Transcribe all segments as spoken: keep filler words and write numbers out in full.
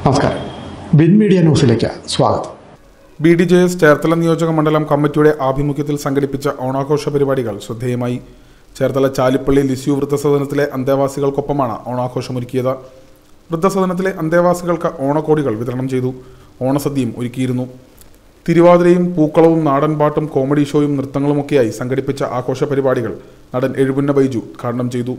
നമസ്കാരം. Bin media ന്യൂസിലേക്ക് സ്വാഗതം. B D J S Cherthala നിയോജക മണ്ഡലം കമ്മിറ്റിയുടെ ആഭിമുഖ്യത്തിൽ സംഘടിപ്പിച്ച ഓണാഘോഷ പരിപാടികൾ ശ്രദ്ധേയമായി. ചേർത്തല ചാലിപ്പള്ളി ലിസ്യു വൃദ്ധസദനത്തിലെ അന്തേവാസികൾക്കൊപ്പമാണ് ഓണാഘോഷമൊരുക്കിയത്. വൃദ്ധസദനത്തിലെ അന്തേവാസികൾക്ക് ഓണക്കോടികൾ വിതരണം ചെയ്തു. ഓണസദ്യയും ഒരുക്കിയിരുന്നു. തിരുവാതിരയും പൂക്കളവും നാടൻപാട്ടും കോമഡി ഷോയും നൃത്തങ്ങളുമൊക്കെയായി സംഘടിപ്പിച്ച ആഘോഷ പരിപാടികൾ നടൻ എഴുപുന്ന ബൈജു ഉദ്ഘാടനം ചെയ്തു.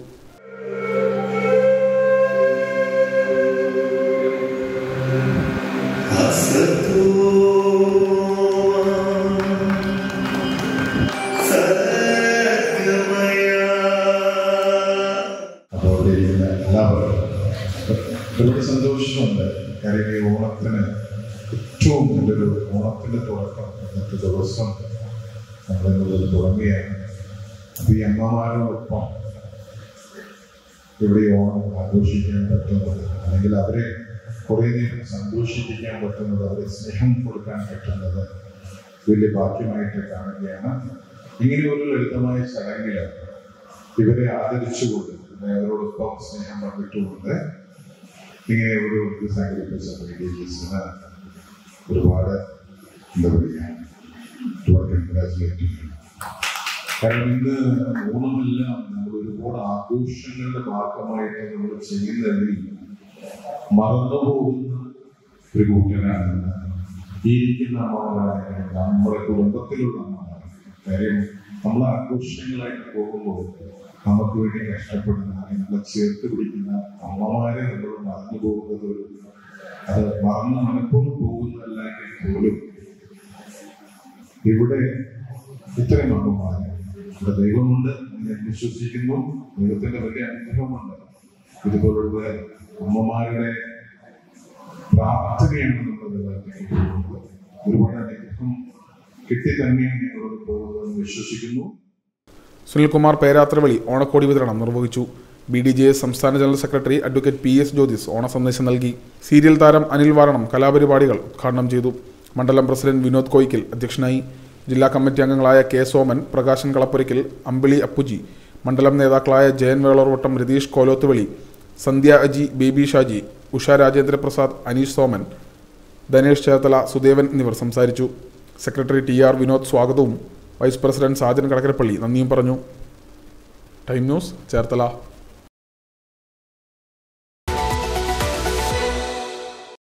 ഒരുപാട് സന്തോഷമുണ്ട്. കാര്യം ഈ ഓണത്തിന് ഏറ്റവും നല്ലൊരു ഓണത്തിന്റെ തുടക്കം ഇന്നത്തെ ദിവസം നമ്മളിന്നുള്ളത് തുടങ്ങുകയാണ്. അപ്പൊ ഈ അമ്മമാരോടൊപ്പം ഇവിടെ ഓണം ആഘോഷിക്കാൻ പറ്റുന്നത്, അല്ലെങ്കിൽ അവരെ കുറെ നേരം സന്തോഷിപ്പിക്കാൻ പറ്റുന്നത്, അവരെ സ്നേഹം കൊടുക്കാൻ പറ്റുന്നത് വലിയ ഭാഗ്യമായിട്ട് കാണുകയാണ്. ഇങ്ങനെ ഒരു ലളിതമായ ചടങ്ങില് ഇവരെ ആദരിച്ചുകൊണ്ട് അവരോടൊപ്പം സ്നേഹം പങ്കിട്ടുകൊണ്ട് ഇങ്ങനെ ഒരു ഇത് സംഘടിപ്പിച്ച ബിഡിജിഎസിന് ഒരുപാട് എന്താ പറയുക ഒരുപാട് കൺഗ്രാജുലേറ്റ് ചെയ്യണം. കാരണം ഇന്ന് ഓണമെല്ലാം നമ്മൾ ഒരുപാട് ആഘോഷങ്ങളുടെ ഭാഗമായിട്ട് നമ്മൾ ചെയ്യുന്നതിൽ മറന്നുപോകുന്ന ഒരു കൂട്ടനാണ് ഈ ഇരിക്കുന്ന അമ്മമാരാണ്, നമ്മുടെ കുടുംബത്തിലുള്ള അമ്മമാരാണ്. കാര്യം നമ്മൾ ആഘോഷങ്ങളായിട്ട് പോകുമ്പോൾ നമുക്ക് വേണ്ടി കഷ്ടപ്പെടുന്ന, നമ്മളെ ചേർത്ത് പിടിക്കുന്ന അമ്മമാരെ നമ്മൾ മറന്നു പോകുന്നത്, അത് മറന്ന് മനഃപൂർവ്വം പോകുന്നതല്ലെങ്കിൽ പോലും ഇവിടെ ഇത്രയും അമ്മമാരെ ഇവിടെ ദൈവമുണ്ട് എന്ന് വിശ്വസിക്കുന്നു. ദൈവത്തിന്റെ വലിയ അനുഗ്രഹമുണ്ട്. ഇതുപോലുള്ള അമ്മമാരുടെ പ്രാർത്ഥനയാണ് നമ്മൾ പോകുന്നത്. ഒരുപാട് അനുഗ്രഹം കിട്ടി തന്നെയാണ് ഞങ്ങളോട് പോകുന്നതെന്ന് വിശ്വസിക്കുന്നു. സുനിൽകുമാർ പേരാത്രവളി ഓണക്കോടി വിതരണം നിർവഹിച്ചു. ബി ഡി ജെ എസ് സംസ്ഥാന general secretary advocate P S Jyothis ഓണ സന്ദേശം നൽകി. സീരിയൽ താരം അനിൽ വാരണം കലാപരിപാടികൾ ഉദ്ഘാടനം ചെയ്തു. മണ്ഡലം പ്രസിഡന്റ് വിനോദ് കോയിക്കൽ അധ്യക്ഷനായി. ജില്ലാ കമ്മിറ്റി അംഗങ്ങളായ കെ സോമൻ, പ്രകാശൻ കളപ്പുരയ്ക്കൽ, അമ്പിളി അപ്പുജി, മണ്ഡലം നേതാക്കളായ ജയൻ വേളോർവട്ടം, രതീഷ് കോലോത്തുവളി, സന്ധ്യ അജി, ബേബി ഷാജി, ഉഷ രാജേന്ദ്രപ്രസാദ്, അനീഷ് സോമൻ, ധനേഷ് ചേർത്തല, സുദേവൻ എന്നിവർ സംസാരിച്ചു. സെക്രട്ടറി ടി ആർ വിനോദ് സ്വാഗതവും വൈസ് പ്രസിഡന്റ് സാജൻ കടക്കരപ്പള്ളി നന്ദിയും പറഞ്ഞു. Time news Cherthala.